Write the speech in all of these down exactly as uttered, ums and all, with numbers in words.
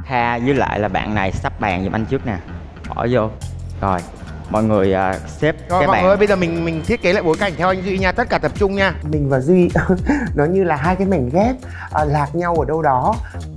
Kha với lại là bạn này sắp bàn giùm anh trước nè. Bỏ vô. Rồi, mọi người uh, xếp rồi, cái mọi bàn. người bây giờ mình mình thiết kế lại bối cảnh theo anh Duy nha, tất cả tập trung nha. Mình và Duy nó như là hai cái mảnh ghép uh, lạc nhau ở đâu đó.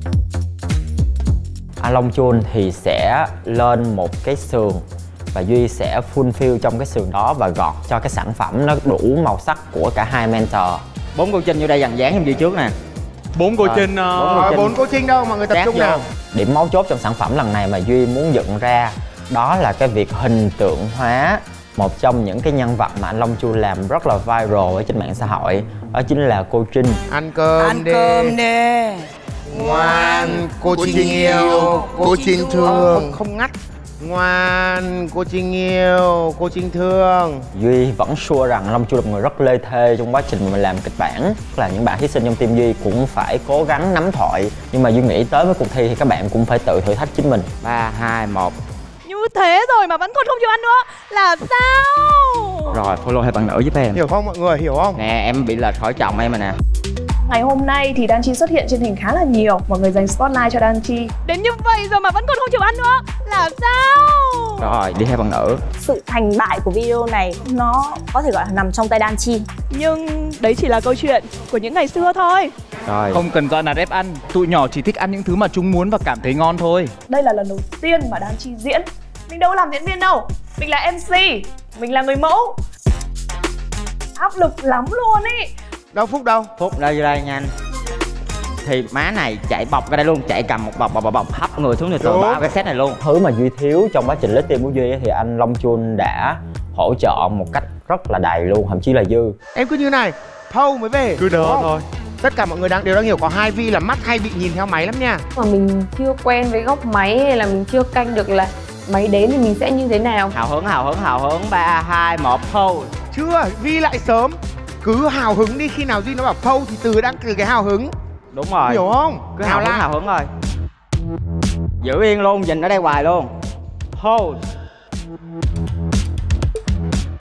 Anh Long Chun thì sẽ lên một cái sườn và Duy sẽ fulfill trong cái sườn đó và gọt cho cái sản phẩm nó đủ màu sắc của cả hai mentor. Bốn cô Trinh vô đây dàn dáng em Duy trước nè. Bốn cô Trinh. uh... bốn cô Trinh đâu, mọi người tập trung nào. Điểm mấu chốt trong sản phẩm lần này mà Duy muốn dựng ra đó là cái việc hình tượng hóa một trong những cái nhân vật mà anh Long Chun làm rất là viral ở trên mạng xã hội. Đó chính là cô Trinh. Ăn cơm Ăn đi. cơm đi. Ngoan, cô, cô Trinh yêu, cô Trinh thương. Không, không ngắt. Ngoan, cô Trinh yêu, cô Trinh thương. Duy vẫn sure rằng Long Chun là một người rất lê thê trong quá trình mà mình làm kịch bản. Là những bạn thí sinh trong team Duy cũng phải cố gắng nắm thoại. Nhưng mà Duy nghĩ tới với cuộc thi thì các bạn cũng phải tự thử thách chính mình. Ba, hai, một. Như thế rồi mà vẫn còn không chịu ăn nữa là sao? Rồi, follow hai bạn nữ giúp em. Hiểu không mọi người, hiểu không? Nè, em bị lệch khỏi chồng em rồi nè. Ngày hôm nay thì Đan Chi xuất hiện trên hình khá là nhiều. Mọi người dành spotlight cho Đan Chi. Đến như vậy rồi mà vẫn còn không chịu ăn nữa là sao? Rồi, đi hai bạn nữ. Sự thành bại của video này nó có thể gọi là nằm trong tay Đan Chi. Nhưng đấy chỉ là câu chuyện của những ngày xưa thôi. Rồi. Không cần dọa nạt ép ăn. Tụi nhỏ chỉ thích ăn những thứ mà chúng muốn và cảm thấy ngon thôi. Đây là lần đầu tiên mà Đan Chi diễn. Mình đâu làm diễn viên đâu. Mình là em xê. Mình là người mẫu. Áp lực lắm luôn ý. Đâu Phúc đâu? Phúc ra vô đây nha anh. Thì má này chạy bọc ra đây luôn, chạy cầm một bọc bọc bọc, bọc hấp người xuống thì tôi bỏ cái set này luôn. Thứ mà Duy thiếu trong quá trình lấy team của Duy thì anh Long Chun đã hỗ trợ một cách rất là đầy luôn, thậm chí là dư. Em cứ như này, Thâu mới về. Cứ đỡ thôi. Tất cả mọi người đang đều đang hiểu có hai Vi là mắt hay bị nhìn theo máy lắm nha. Mà mình chưa quen với góc máy hay là mình chưa canh được là máy đến thì mình sẽ như thế nào. Hào hứng, hào hứng, hào hứng. Ba, hai, một, Thâu. Chưa, Vi lại sớm. Cứ hào hứng đi, khi nào Duy nó bảo Thâu thì từ đang từ cái hào hứng. Đúng rồi. Hiểu không? Cứ hào hứng, hào hứng thôi. Giữ yên luôn, nhìn ở đây hoài luôn. Hold.